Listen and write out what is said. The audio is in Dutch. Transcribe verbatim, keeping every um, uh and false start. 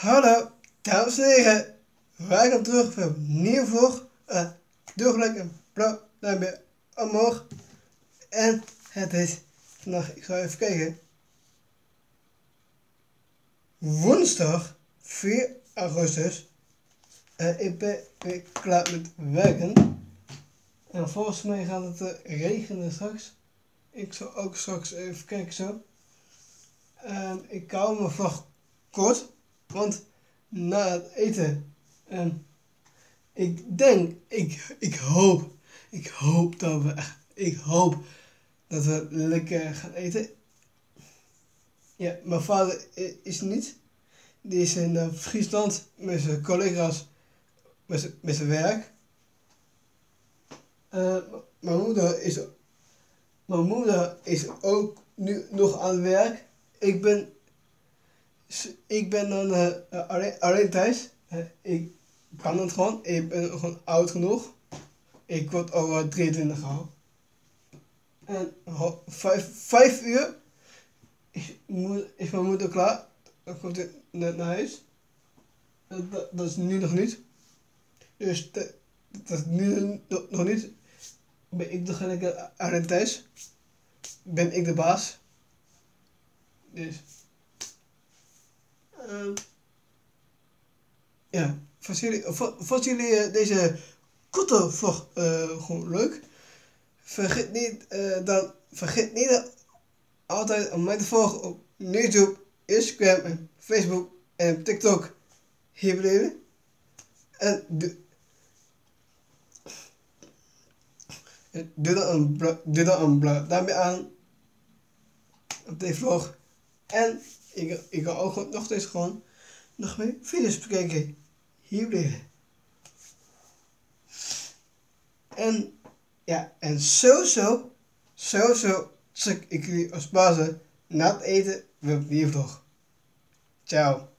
Hallo, dames en heren. Welkom terug voor een nieuwe vlog. Uh, doe gelijk een blauw duimpje omhoog. En het is vandaag, ik ga even kijken. Woensdag vier augustus. Uh, ik ben weer klaar met werken. En volgens mij gaat het uh, regenen straks. Ik zal ook straks even kijken zo. Um, ik hou mijn vlog kort, want na het eten, um, ik denk, ik, ik hoop, ik hoop dat we, ik hoop dat we lekker gaan eten. Ja, mijn vader is niet, die is in uh, Friesland met zijn collega's, met zijn, met zijn werk. Uh, mijn moeder is, mijn moeder is ook nu nog aan het werk. Ik ben, ik ben dan uh, alleen, alleen thuis. Uh, ik kan het gewoon. Ik ben gewoon oud genoeg. Ik word al uh, drieëntwintig al. En uh, vijf, vijf uur is, is mijn moeder klaar. Dan komt hij net naar huis. Uh, dat, dat is nu nog niet. Dus de, dat is nu nog niet. Ben ik degene alleen thuis. Ben ik de baas. Dus. Uh, ja, vond jullie, vond jullie uh, deze korte vlog uh, gewoon leuk? Vergeet niet, uh, dan, vergeet niet altijd om mij te volgen op YouTube, Instagram en Facebook en TikTok hier beneden. En doe, doe dan een, doe dan een blauw duimpje aan op deze vlog. En ik, ik ga ook nog steeds gewoon nog meer video's bekijken. Hier beneden. En ja, en sowieso, sowieso check ik jullie als bazen na het eten weer op die vlog. Ciao.